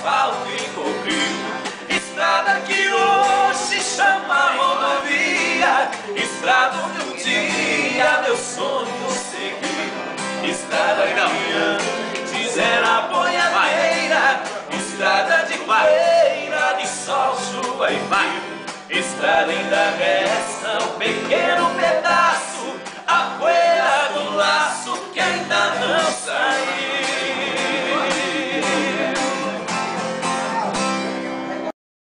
asfalto e concreto. Estrada que hoje chama rodovia, estrada onde um dia meu sonho segui. Estrada que antes era boiadeira, estrada de poeira, de sol, chuva e frio. Estrada ainda resta um pequeno pedaço